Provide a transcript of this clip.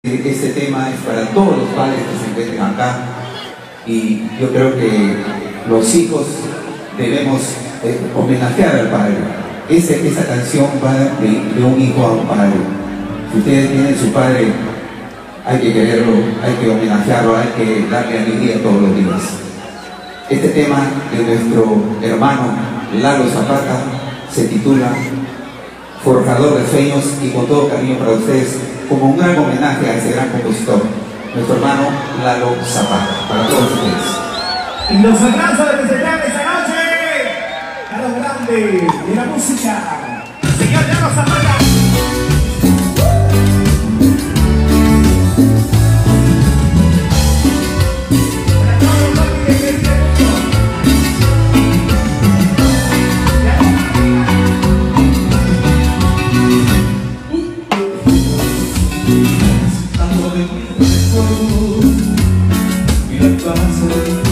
Este tema es para todos los padres que se encuentren acá y yo creo que los hijos debemos homenajear al padre. Esa canción va de un hijo a un padre. Si ustedes tienen su padre, hay que quererlo, hay que homenajearlo, hay que darle alegría todos los días. Este tema de nuestro hermano Lalo Zapata se titula Forjador de Sueños, y con todo cariño para ustedes, como un gran homenaje a ese gran compositor, nuestro hermano Lalo Zapata, para todos ustedes. Y los abrazos de presentar esta noche a los grandes de la música, señor Lalo Zapata. Mira, pasa